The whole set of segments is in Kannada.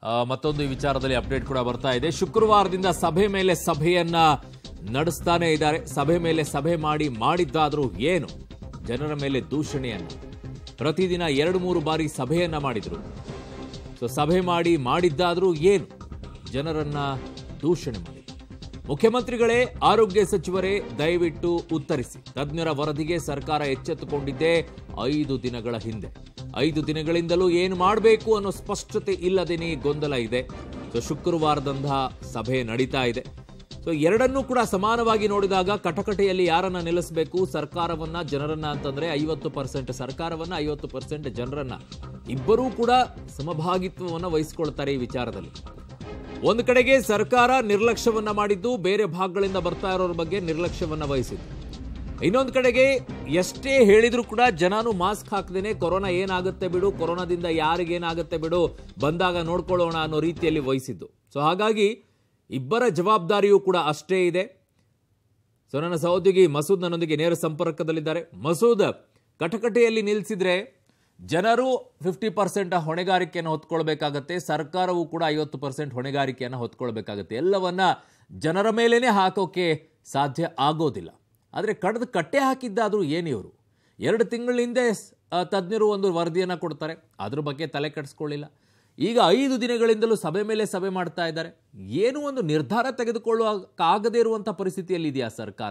ಮತ್ತೊಂದು ವಿಚಾರದಲ್ಲಿ ಅಪ್ಡೇಟ್ ಕೂಡ ಬರ್ತಾ ಇದೆ. ಶುಕ್ರವಾರದಿಂದ ಸಭೆ ಮೇಲೆ ಸಭೆಯನ್ನ ನಡೆಸ್ತಾನೆ ಇದ್ದಾರೆ. ಸಭೆ ಮೇಲೆ ಸಭೆ ಮಾಡಿದ್ದಾದ್ರೂ ಏನು ಜನರ ಮೇಲೆ ದೂಷಣೆಯನ್ನ ಪ್ರತಿದಿನ 2-3 ಬಾರಿ ಸಭೆಯನ್ನ ಮಾಡಿದ್ರು. ಸಭೆ ಮಾಡಿದ್ದಾದ್ರೂ ಏನು ಜನರನ್ನ ದೂಷಣೆ ಮಾಡಿ. ಮುಖ್ಯಮಂತ್ರಿಗಳೇ, ಆರೋಗ್ಯ ಸಚಿವರೇ ದಯವಿಟ್ಟು ಉತ್ತರಿಸಿ. ತಜ್ಞರ ವರದಿಗೆ ಸರ್ಕಾರ ಎಚ್ಚೆತ್ತುಕೊಂಡಿದ್ದೇ 5 ದಿನಗಳ ಹಿಂದೆ. 5 ದಿನಗಳಿಂದಲೂ ಏನು ಮಾಡಬೇಕು ಅನ್ನೋ ಸ್ಪಷ್ಟತೆ ಇಲ್ಲದೇನೆ ಗೊಂದಲ ಇದೆ. ಶುಕ್ರವಾರದಂಥ ಸಭೆ ನಡೀತಾ ಇದೆ. ಎರಡನ್ನೂ ಕೂಡ ಸಮಾನವಾಗಿ ನೋಡಿದಾಗ ಕಟಕಟೆಯಲ್ಲಿ ಯಾರನ್ನ ನಿಲ್ಲಿಸಬೇಕು, ಸರ್ಕಾರವನ್ನ ಜನರನ್ನ ಅಂತಂದ್ರೆ 50% ಸರ್ಕಾರವನ್ನ, 50% ಜನರನ್ನ. ಇಬ್ಬರೂ ಕೂಡ ಸಮಭಾಗಿತ್ವವನ್ನು ವಹಿಸಿಕೊಳ್ತಾರೆ ಈ ವಿಚಾರದಲ್ಲಿ. ಒಂದು ಕಡೆಗೆ ಸರ್ಕಾರ ನಿರ್ಲಕ್ಷ್ಯವನ್ನ ಮಾಡಿದ್ದು, ಬೇರೆ ಭಾಗಗಳಿಂದ ಬರ್ತಾ ಇರೋರ ಬಗ್ಗೆ ನಿರ್ಲಕ್ಷ್ಯವನ್ನ ವಹಿಸಿದ್ದು. ಇನ್ನೊಂದು ಕಡೆಗೆ ಎಷ್ಟೇ ಹೇಳಿದ್ರು ಕೂಡ ಜನನು ಮಾಸ್ಕ್ ಹಾಕದೇನೆ ಕೊರೋನಾ ಏನಾಗುತ್ತೆ ಬಿಡು, ಕೊರೋನಾದಿಂದ ಯಾರಿಗೇನಾಗುತ್ತೆ ಬಿಡು, ಬಂದಾಗ ನೋಡ್ಕೊಳ್ಳೋಣ ಅನ್ನೋ ರೀತಿಯಲ್ಲಿ ವಹಿಸಿದ್ದು. ಹಾಗಾಗಿ ಇಬ್ಬರ ಜವಾಬ್ದಾರಿಯೂ ಕೂಡ ಅಷ್ಟೇ ಇದೆ. ನನ್ನ ಸಹೋದ್ಯೋಗಿ ಮಸೂದ್ ನನ್ನೊಂದಿಗೆ ನೇರ ಸಂಪರ್ಕದಲ್ಲಿದ್ದಾರೆ. ಮಸೂದ್, ಕಟಕಟೆಯಲ್ಲಿ ನಿಲ್ಲಿಸಿದ್ರೆ ಜನರು 50% ಹೊಣೆಗಾರಿಕೆಯನ್ನು ಹೊತ್ಕೊಳ್ಬೇಕಾಗತ್ತೆ, ಸರ್ಕಾರವೂ ಕೂಡ 50% ಹೊಣೆಗಾರಿಕೆಯನ್ನು ಹೊತ್ಕೊಳ್ಬೇಕಾಗತ್ತೆ. ಎಲ್ಲವನ್ನ ಜನರ ಮೇಲೇನೆ ಹಾಕೋಕೆ ಸಾಧ್ಯ ಆಗೋದಿಲ್ಲ. ಆದರೆ ಕಡ್ದು ಕಟ್ಟೆ ಹಾಕಿದ್ದಾದ್ರೂ ಏನಿವರು 2 ತಿಂಗಳ ಹಿಂದೆ ತಜ್ಞರು ಒಂದು ವರದಿಯನ್ನು ಕೊಡ್ತಾರೆ, ಅದ್ರ ಬಗ್ಗೆ ತಲೆ ಕೆಡಿಸ್ಕೊಳ್ಳಿಲ್ಲ. ಈಗ 5 ದಿನಗಳಿಂದಲೂ ಸಭೆ ಮೇಲೆ ಸಭೆ ಮಾಡ್ತಾ ಇದ್ದಾರೆ. ಏನು ಒಂದು ನಿರ್ಧಾರ ತೆಗೆದುಕೊಳ್ಳುವಾಗದೇ ಇರುವಂಥ ಪರಿಸ್ಥಿತಿಯಲ್ಲಿ ಇದೆಯಾ ಸರ್ಕಾರ?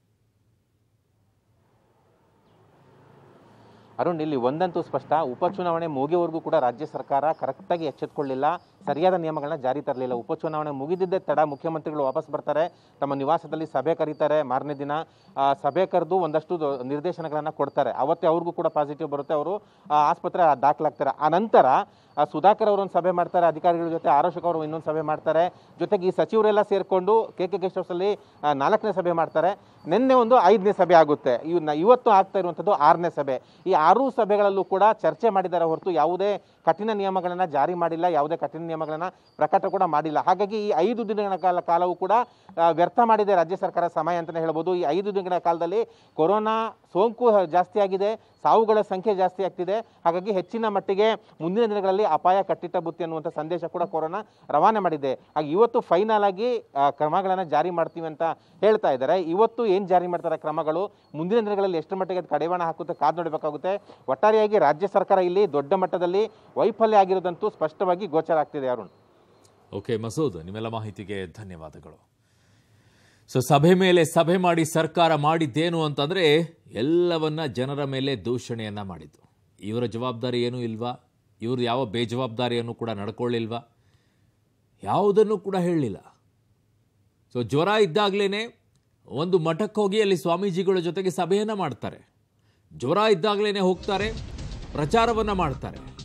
ಅರುಣ್, ಇಲ್ಲಿ ಒಂದಂತೂ ಸ್ಪಷ್ಟ, ಉಪಚುನಾವಣೆ ಮುಗಿಯವರೆಗೂ ಕೂಡ ರಾಜ್ಯ ಸರ್ಕಾರ ಕರೆಕ್ಟಾಗಿ ಎಚ್ಚೆತ್ತುಕೊಳ್ಳಿಲ್ಲ, ಸರಿಯಾದ ನಿಯಮಗಳನ್ನ ಜಾರಿ ತರಲಿಲ್ಲ. ಉಪಚುನಾವಣೆ ಮುಗಿದಿದ್ದೇ ತಡ ಮುಖ್ಯಮಂತ್ರಿಗಳು ವಾಪಸ್ ಬರ್ತಾರೆ, ತಮ್ಮ ನಿವಾಸದಲ್ಲಿ ಸಭೆ ಕರೀತಾರೆ. ಮಾರನೇ ದಿನ ಸಭೆ ಕರೆದು ಒಂದಷ್ಟು ನಿರ್ದೇಶನಗಳನ್ನು ಕೊಡ್ತಾರೆ. ಅವತ್ತೇ ಅವ್ರಿಗೂ ಕೂಡ ಪಾಸಿಟಿವ್ ಬರುತ್ತೆ, ಅವರು ಆಸ್ಪತ್ರೆ ದಾಖಲಾಗ್ತಾರೆ. ಆ ನಂತರ ಸುಧಾಕರ್ ಅವರು ಒಂದು ಸಭೆ ಮಾಡ್ತಾರೆ ಅಧಿಕಾರಿಗಳ ಜೊತೆ, ಆರೋಶಕ್ ಅವರು ಇನ್ನೊಂದು ಸಭೆ ಮಾಡ್ತಾರೆ. ಜೊತೆಗೆ ಈ ಸಚಿವರೆಲ್ಲ ಸೇರಿಕೊಂಡು KK ಗೆಸ್ಟ್ ಹೌಸಲ್ಲಿ 4ನೇ ಸಭೆ ಮಾಡ್ತಾರೆ. ನಿನ್ನೆ ಒಂದು 5ನೇ ಸಭೆ ಆಗುತ್ತೆ. ಇವತ್ತು ಆಗ್ತಾ ಇರುವಂಥದ್ದು 6ನೇ ಸಭೆ. ಈ 6 ಸಭೆಗಳಲ್ಲೂ ಕೂಡ ಚರ್ಚೆ ಮಾಡಿದ್ದಾರೆ ಹೊರತು ಯಾವುದೇ ಕಠಿಣ ನಿಯಮಗಳನ್ನು ಜಾರಿ ಮಾಡಿಲ್ಲ, ಯಾವುದೇ ಕಠಿಣ ನಿಯಮಗಳನ್ನು ಪ್ರಕಟ ಕೂಡ ಮಾಡಿಲ್ಲ. ಹಾಗಾಗಿ ಈ 5 ದಿನಗಳ ಕಾಲವೂ ಕೂಡ ವ್ಯರ್ಥ ಮಾಡಿದೆ ರಾಜ್ಯ ಸರ್ಕಾರ ಸಮಯ ಅಂತಲೇ ಹೇಳ್ಬೋದು. ಈ 5 ದಿನಗಳ ಕಾಲದಲ್ಲಿ ಕೊರೋನಾ ಸೋಂಕು ಜಾಸ್ತಿ ಆಗಿದೆ, ಸಾವುಗಳ ಸಂಖ್ಯೆ ಜಾಸ್ತಿ ಆಗ್ತಿದೆ. ಹಾಗಾಗಿ ಹೆಚ್ಚಿನ ಮಟ್ಟಿಗೆ ಮುಂದಿನ ದಿನಗಳಲ್ಲಿ ಅಪಾಯ ಕಟ್ಟಿಟ್ಟ ಬುತ್ತಿ ಅನ್ನುವಂಥ ಸಂದೇಶ ಕೂಡ ಕೊರೋನಾ ರವಾನೆ ಮಾಡಿದೆ. ಹಾಗೆ ಇವತ್ತು ಫೈನಲ್ ಆಗಿ ಕ್ರಮಗಳನ್ನು ಜಾರಿ ಮಾಡ್ತೀವಿ ಅಂತ ಹೇಳ್ತಾ ಇದ್ದಾರೆ. ಇವತ್ತು ಏನು ಜಾರಿ ಮಾಡ್ತಾರೆ ಕ್ರಮಗಳು, ಮುಂದಿನ ದಿನಗಳಲ್ಲಿ ಎಷ್ಟು ಮಟ್ಟಿಗೆ ಅದು ಕಡಿವಾಣ ಹಾಕುತ್ತೆ ಕಾದು ನೋಡಬೇಕಾಗುತ್ತೆ. ಒಟ್ಟಾರೆಯಾಗಿ ರಾಜ್ಯ ಸರ್ಕಾರ ಇಲ್ಲಿ ದೊಡ್ಡ ಮಟ್ಟದಲ್ಲಿ ವೈಫಲ್ಯ ಆಗಿರೋದಂತೂ ಸ್ಪಷ್ಟವಾಗಿ ಗೋಚರ ಆಗ್ತಿದೆ. ಅರುಣ್. ಓಕೆ ಮಸೂದ್, ನಿಮ್ಮೆಲ್ಲ ಮಾಹಿತಿಗೆ ಧನ್ಯವಾದಗಳು. ಸಭೆ ಮೇಲೆ ಸಭೆ ಮಾಡಿ ಸರ್ಕಾರ ಮಾಡಿದ್ದೇನು ಅಂತಂದ್ರೆ ಎಲ್ಲವನ್ನ ಜನರ ಮೇಲೆ ದೂಷಣೆಯನ್ನ ಮಾಡಿದ್ದು. ಇವರ ಜವಾಬ್ದಾರಿ ಏನೂ ಇಲ್ವಾ, ಇವರು ಯಾವ ಬೇಜವಾಬ್ದಾರಿಯನ್ನು ಕೂಡ ನಡ್ಕೊಳ್ಳಿಲ್ವಾ, ಯಾವುದನ್ನು ಕೂಡ ಹೇಳಲಿಲ್ಲ. ಜ್ವರ ಇದ್ದಾಗಲೇ ಒಂದು ಮಠಕ್ಕೆ ಹೋಗಿ ಅಲ್ಲಿ ಸ್ವಾಮೀಜಿಗಳ ಜೊತೆಗೆ ಸಭೆಯನ್ನ ಮಾಡ್ತಾರೆ. ಜ್ವರ ಇದ್ದಾಗಲೇ ಹೋಗ್ತಾರೆ, ಪ್ರಚಾರವನ್ನ ಮಾಡ್ತಾರೆ.